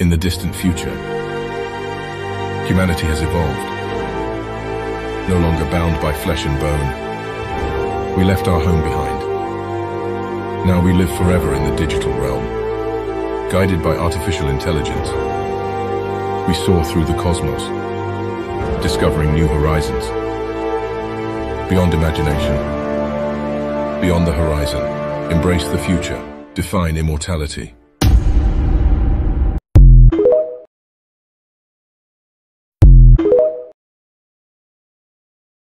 In the distant future, humanity has evolved, no longer bound by flesh and bone. We left our home behind. Now we live forever in the digital realm, guided by artificial intelligence. We soar through the cosmos, discovering new horizons. Beyond imagination, beyond the horizon, embrace the future, define immortality.